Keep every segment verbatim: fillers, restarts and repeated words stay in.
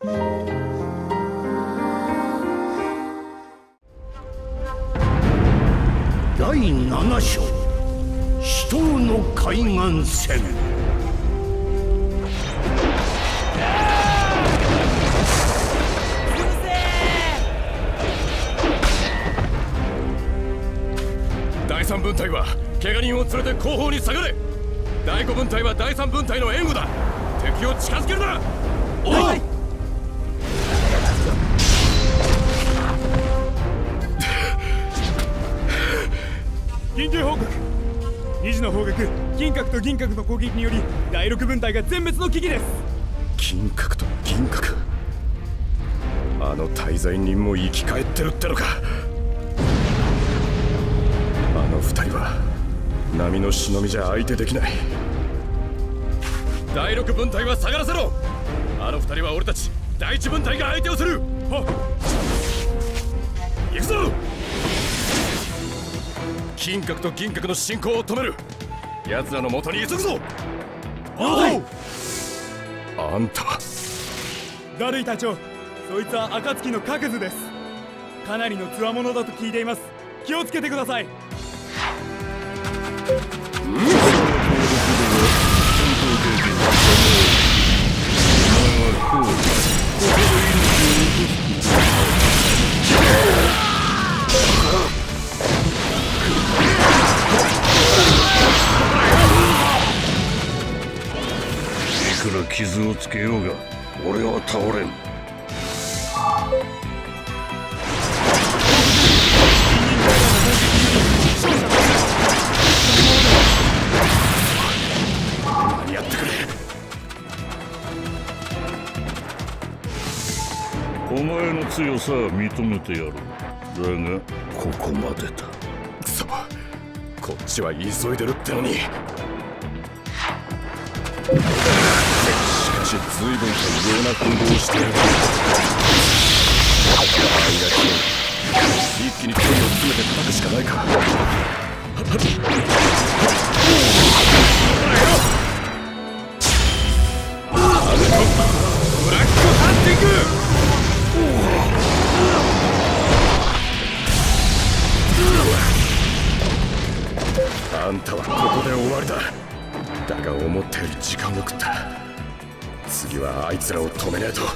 だいなな章死闘の海岸線。 だいさん分隊は怪我人を連れて後方に下がれ。だいご分隊はだいさん分隊の援護だ。敵を近づけるな。おい、はい、 緊急報告。にじの方角、銀閣と銀閣の攻撃によりだいろく分隊が全滅の危機です。 銀閣と銀閣、あの滞在人も生き返ってるってのか。あの二人は波の忍びじゃ相手できない。だいろく分隊は下がらせろ。あの二人は俺たちだいいち分隊が相手をする。はっ、行くぞ。金閣と銀閣の進行を止める。奴らの元に急ぐぞ。 はい。 あんたはダルイ隊長、そいつは暁の各図です。かなりの強者だと聞いています。気をつけてください。 いくら傷をつけようが俺は倒れん。 何やってくれ。 お前の強さは認めてやろう。だがここまでだ。 くそ、こっちは急いでるってのに。しかし随分と異様な行動をしている。あいやき一気に距離を詰めて叩くしかないか。ブラックハンティング。あんたはここで終わりだ。だが思ったより時間を食った。次はあいつらを止めねえと。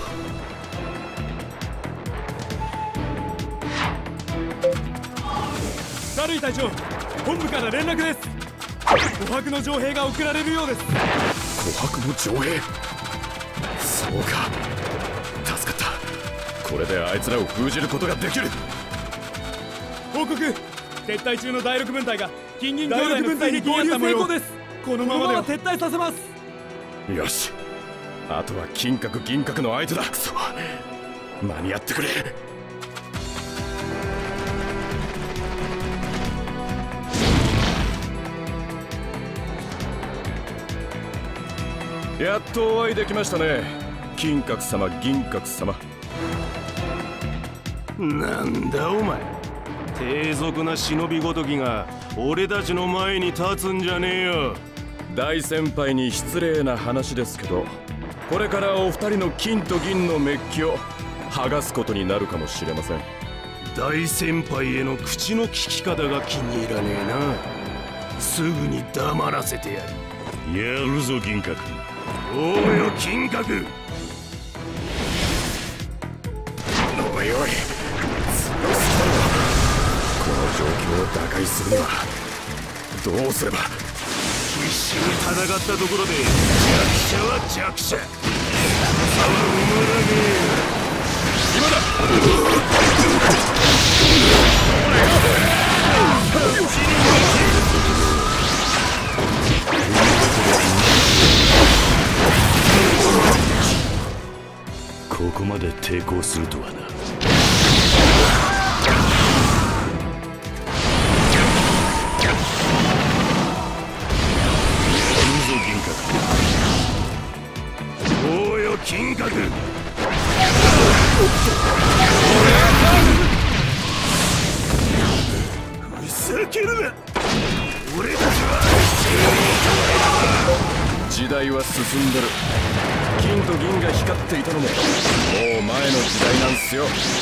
ダルイ隊長、本部から連絡です。琥珀の城兵が送られるようです。 琥珀の城兵。そうか、助かった。これであいつらを封じることができる。 報告、撤退中のだいろく分隊が金銀兄弟の隊に合流成功です。このままでは撤退させます。 よし、あとは金閣銀閣の相手だ。くそ、間に合ってくれ。やっとお会いできましたね、金閣様銀閣様。 なんだお前、低俗な忍びごときが俺たちの前に立つんじゃねえよ。 大先輩に失礼な話ですけど、これからお二人の金と銀のメッキを剥がすことになるかもしれません。 大先輩への口の利き方が気に入らねえな。すぐに黙らせてやる。 やるぞ銀閣。 おうよ金閣。 おいおい、強すぎだろ。この状況を打開するにはどうすれば。 必死に戦ったところで弱者は弱者。差は埋まらねえ。 今だ。 ここまで抵抗するとはな。 おうよ金閣。ふざけるな。俺たちは時代は進んでる。金と銀が光っていたのももう前の時代なんすよ。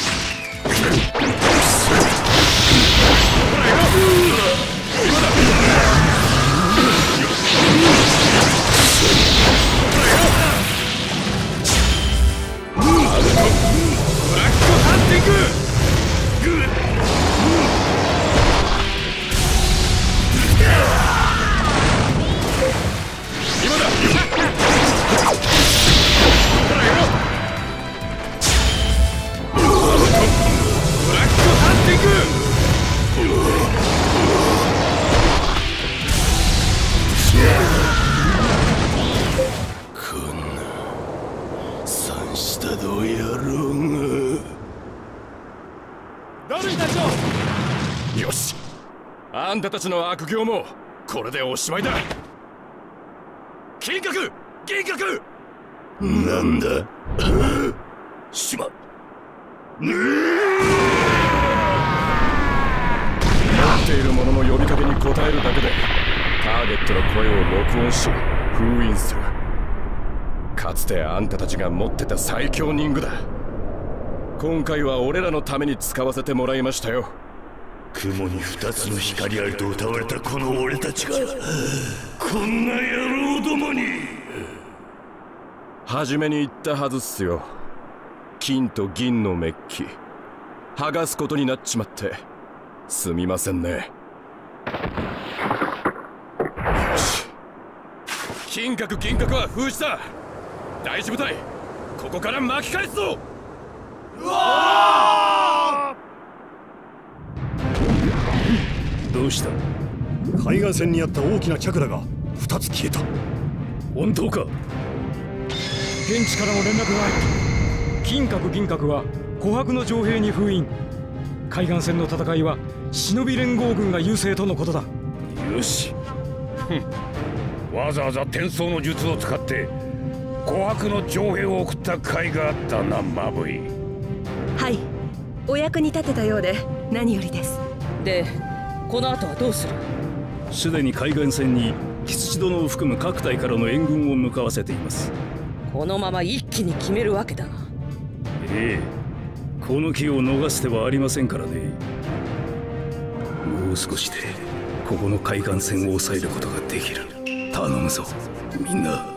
よし、あんたたちの悪行もこれでおしまいだ。金閣銀閣なんだしまっ持っている者の呼びかけに応えるだけでターゲットの声を録音し封印する。かつてあんたたちが持ってた最強忍具だ。今回は俺らのために使わせてもらいましたよ。 雲に二つの光ありと歌われたこの俺たちがこんな野郎どもに。 初めに言ったはずっすよ。金と銀のメッキ剥がすことになっちまってすみませんね。よし、金閣銀閣は封じた。大事部隊ここから巻き返すぞ。うわー！どうした？海岸線にあった大きなチャクラが二つ消えた。本当か？ 現地からの連絡がある。金閣銀閣は琥珀の城兵に封印。海岸線の戦いは忍び連合軍が優勢とのことだ。 よし。わざわざ転送の術を使って琥珀の城兵を送った甲斐があったな、マブイ。 はい、お役に立てたようで何よりです。 で、この後はどうする？ すでに海岸線にキツチ殿を含む各隊からの援軍を向かわせています。 このまま一気に決めるわけだな。 ええ、この機を逃す手はありませんからね。もう少しでここの海岸線を抑えることができる。頼むぞみんな。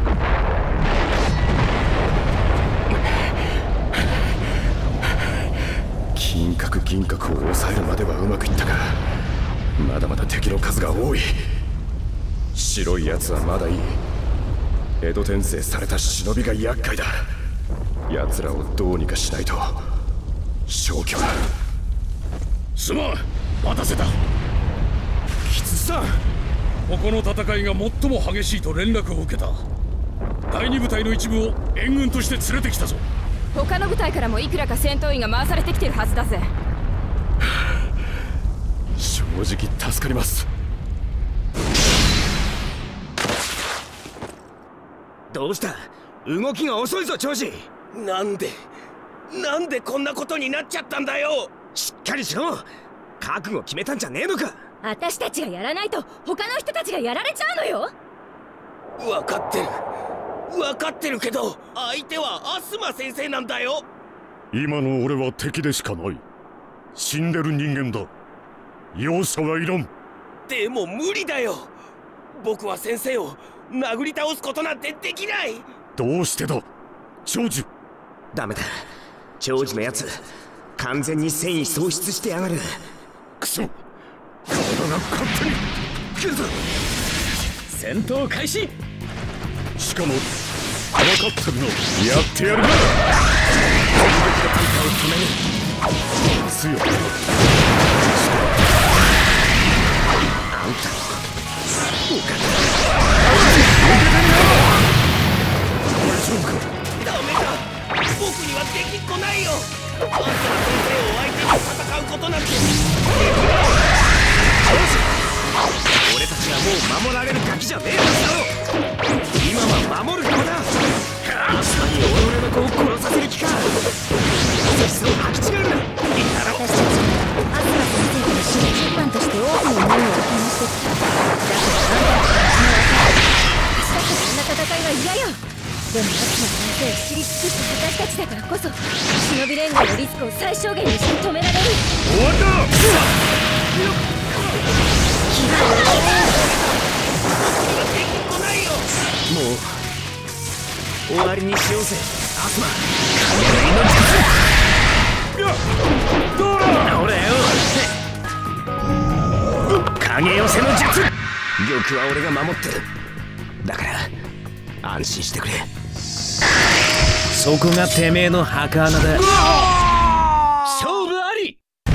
金閣銀閣を抑えるまではうまくいったがまだまだ敵の数が多い。白いやつはまだいい。江戸転生された忍びが厄介だ。奴らをどうにかしないと消去だ。 すまん、待たせた。 キツさん、 ここの戦いが最も激しいと連絡を受けた。第二部隊の一部を援軍として連れてきたぞ。 他の部隊からもいくらか戦闘員が回されてきてるはずだぜ。 正直助かります。 どうした？動きが遅いぞ長司。 なんでなんでこんなことになっちゃったんだよ。 しっかりしろ。覚悟決めたんじゃねえのか。 私たちがやらないと他の人たちがやられちゃうのよ。 分かってる分かってるけど相手はアスマ先生なんだよ。 今の俺は敵でしかない。死んでる人間だ。容赦はいらん。 でも無理だよ。僕は先生を殴り倒すことなんてできない。 どうしてだ長寿。 ダメだ、長寿のやつ完全に戦意喪失してやがる。 クソ、体が勝手に来るぞ。 戦闘開始。 しかも分かってるの。やってやるな。強い。 あんたおか大丈夫か。 ダメだ、僕にはできっこないよ。アスマ先生を相手に戦うことなんてできない。 俺たちはもう守られるガキじゃねえはずだろ。今は守る側だ。アスマに己の子を殺させる気か。そいつを履き違えるな。 私たちアスマ先生と一緒に審判として多くの思いをこなしてきた。だからあんたたちの私だけでも夏の先生を知り尽くした私たちだからこそ忍び連合のリスクを最小限にして止められる。 終わった。 もう終わりにしようぜアスマ。 どうだ。 ほらよ影寄せの術。玉は俺が守ってる。だから安心してくれ。そこがてめえの墓穴だ。勝負あり。ダ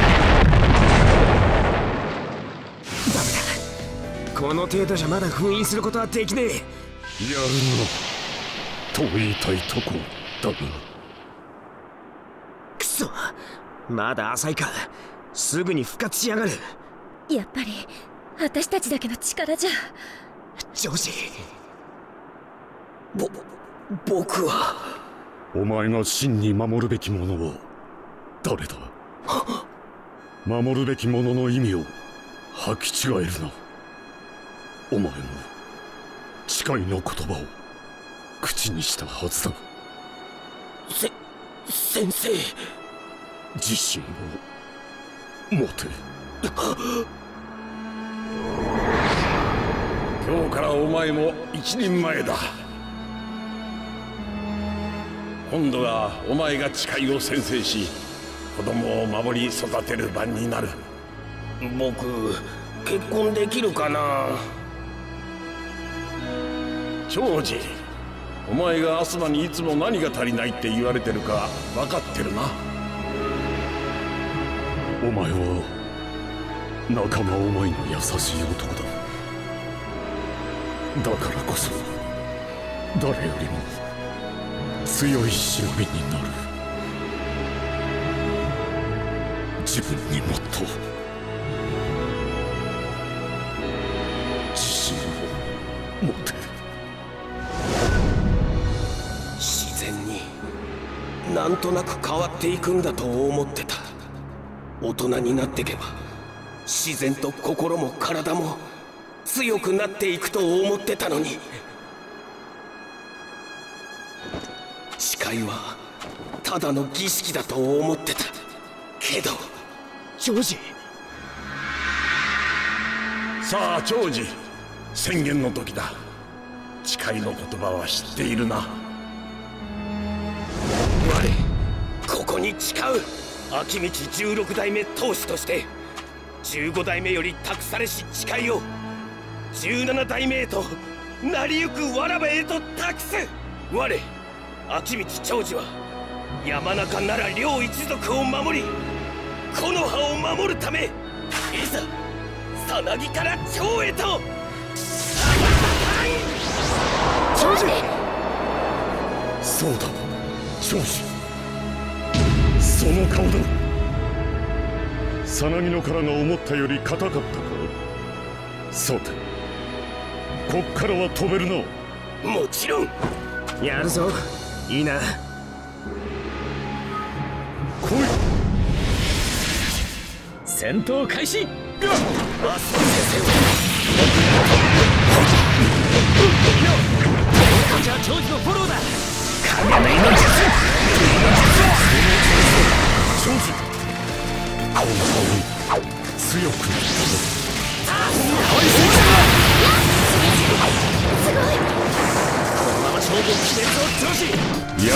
メだ、この程度じゃまだ封印することはできねえ。 やるのと言いたいとこだが。 くそ、まだ浅いか。すぐに復活しやがる。 やっぱり私たちだけの力じゃ。 ジョージ、ぼ僕は。 お前が真に守るべきものは誰だ。守るべきものの意味を履き違えるな。お前も誓いの言葉を口にしたはずだ。 せ先生、 自信を持て。今日からお前も一人前だ。今度はお前が誓いを宣誓し子供を守り育てる番になる。 僕結婚できるかな。 長次、お前がアスマにいつも何が足りないって言われてるか分かってるな。お前は仲間思いの優しい男だ。だからこそ誰よりも強い忍びになる。自分にもっと自信を持て。 自然になんとなく変わっていくんだと思ってた。大人になってけば自然と心も体も強くなっていくと思ってたのに。誓いはただの儀式だと思ってたけど。 ジョージ。 さあ長次、宣言の時だ。誓いの言葉は知っているな。 我ここに誓う。秋道じゅうろく代目当主としてじゅうご代目より託されし誓いをじゅうなな代目へと成りゆくわらばへと託す。我秋道長次は山中なら両一族を守り木の葉を守るためいざさなぎから蝶へと。 長次。 そうだ長次、その顔だ。さなぎの殻が思ったより硬かったか。さてこっからは飛べるな。 もちろん。 やるぞ。いいな。 来い。 戦闘開始。 アスマ先生をじゃあ長次のフォローだ。影の命。 長次、この顔に強くなったぞ。 すごい。 このまま勝負を決めるぞ長次。 や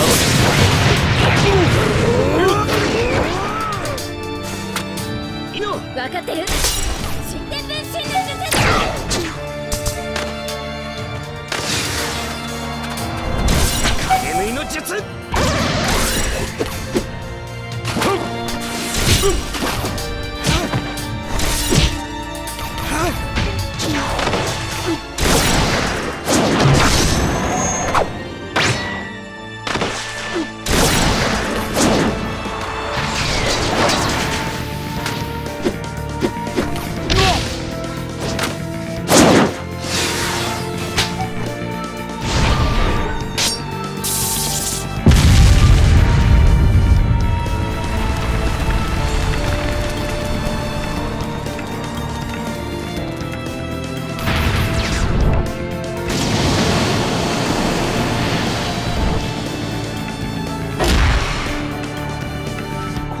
いいの分かってる。神殿分身の術。 影縫いの術。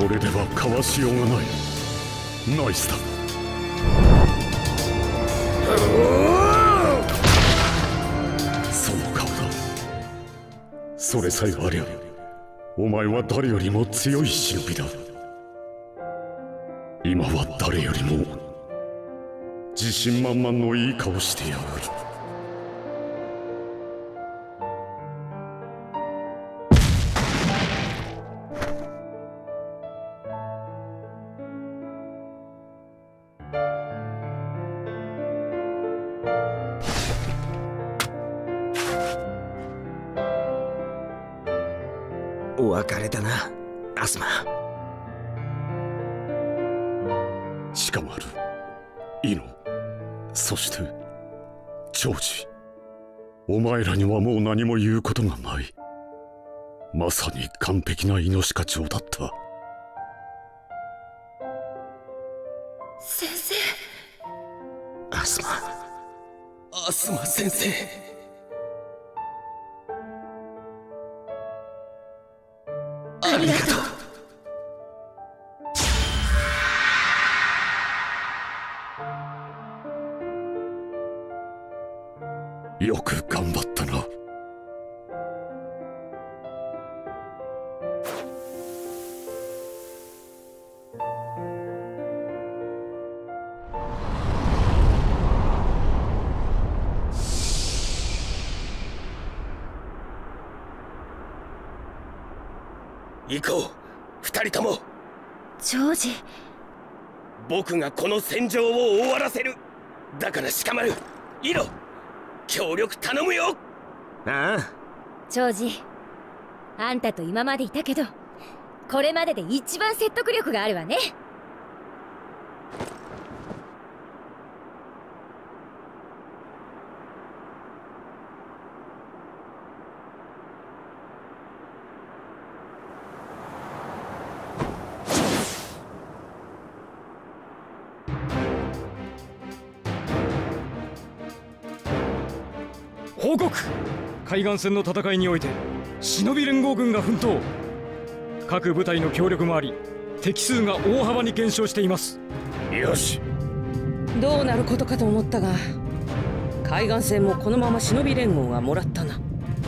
れではかわしようがない。ナイスだ。その顔だ。それさえありゃお前は誰よりも強い忍びだ。今は誰よりも自信満々のいい顔してやがる。 お別れだな、アスマ。 近丸、イノ、そしてジョージ、お前らにはもう何も言うことがない。まさに完璧なイノシカ長だった。 先生。 アスマ。 アスマ先生。ありがとう。よく頑張ったな。 行こう、二人とも。 ジョージ。 僕がこの戦場を終わらせる。だから鹿丸、イノ、協力頼むよ。 ああ。 ジョージ、あんたと今までいたけど、これまでで一番説得力があるわね。 報告。海岸線の戦いにおいて忍び連合軍が奮闘。各部隊の協力もあり敵数が大幅に減少しています。 よし。 どうなることかと思ったが、海岸線もこのまま忍び連合がもらったな。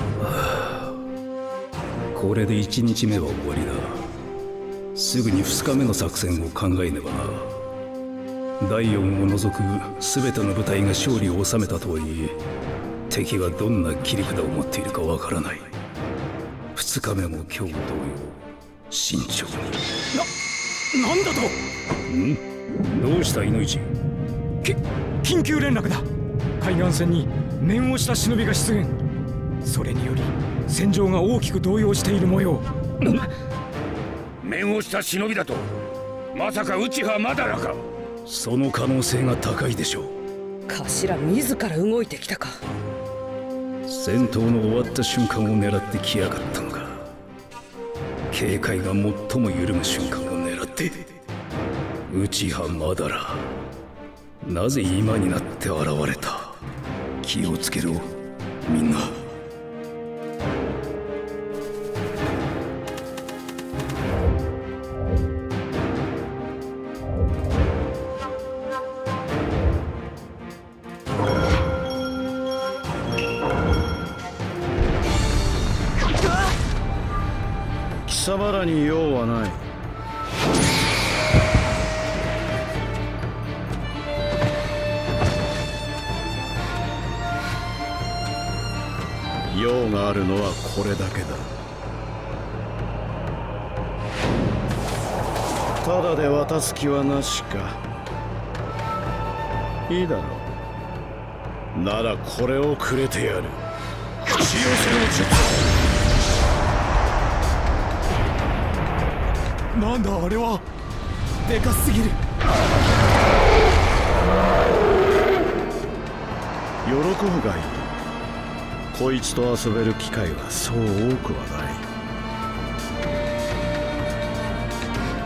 これでいちにちめは終わりだ。すぐにふつかめの作戦を考えねばな。だいよんを除く全ての部隊が勝利を収めたとはいえ、敵がどんな切り札を持っているかわからない。ふつかめも今日同様慎重に。 な、なんだと。 ん？どうした、イノイチ。 き、緊急連絡だ。海岸線に面をした忍びが出現。それにより戦場が大きく動揺している模様。 面をした忍びだと。まさか内葉マダラか。 その可能性が高いでしょう。 頭自ら動いてきたか。 戦闘の終わった瞬間を狙ってきやがったのか。警戒が最も緩む瞬間を狙って。内葉マダラ、なぜ今になって現れた。気をつけろ、みんな。 貴様らに用はない。用があるのはこれだけだ。ただで渡す気はなしか。いいだろう。ならこれをくれてやる。口寄せの術。 なんだあれは。でかすぎる。 喜ぶがいい。こいつと遊べる機会はそう多くはない。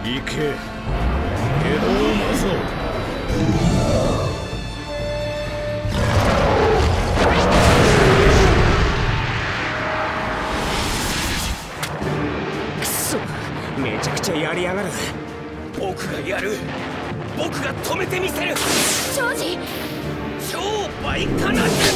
行け、江戸を待ぞう。 くそ、 めちゃくちゃやりやがる。僕がやる。僕が止めてみせる。 庄司、 超倍化の術。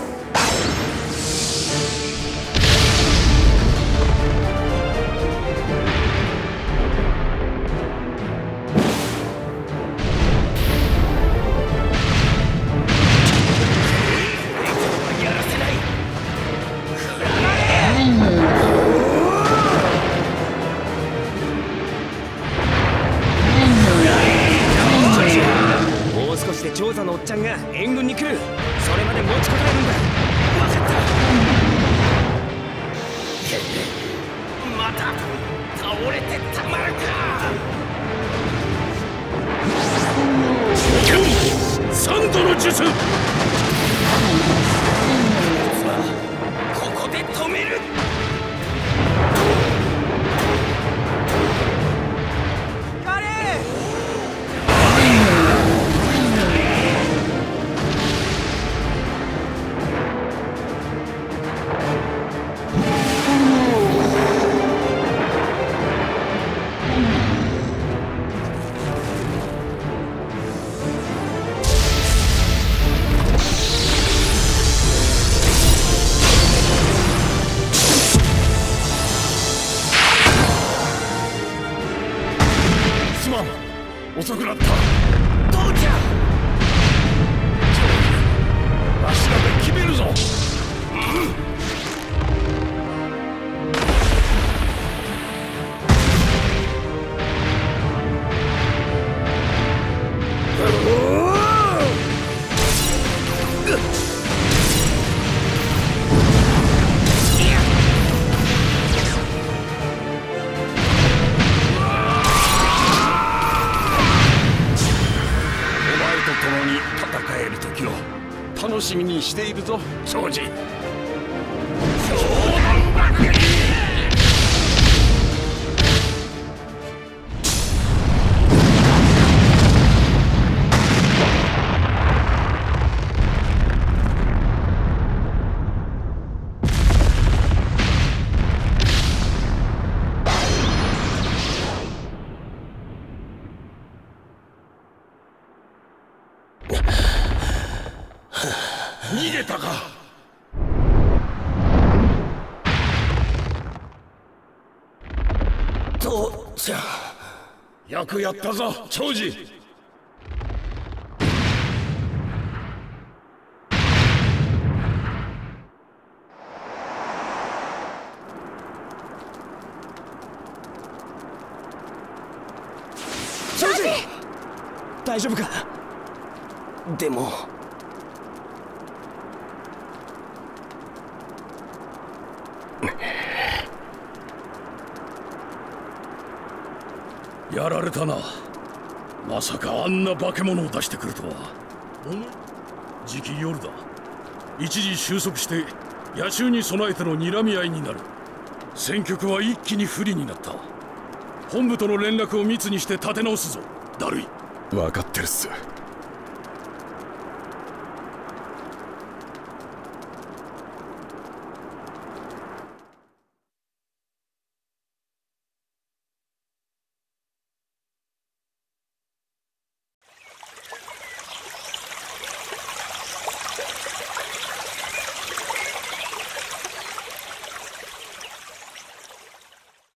調査のおっちゃんが援軍に来る。それまで持ちこたえるんだ。分かった。また倒れてたまるか。 三度の術。 ここで止める。 遅くなった。 どうじゃ。 わしらで決めるぞ。楽しみにしているぞ、庄司。逃げたか。 どうじゃ。 よくやったぞ、庄司。 庄司、大丈夫か。でもやられたな。まさかあんな化け物を出してくるとは。じき夜だ。一時収束して野襲に備えての睨み合いになる。戦局は一気に不利になった。本部との連絡を密にして立て直すぞ、ダルイ。 分かってるっす。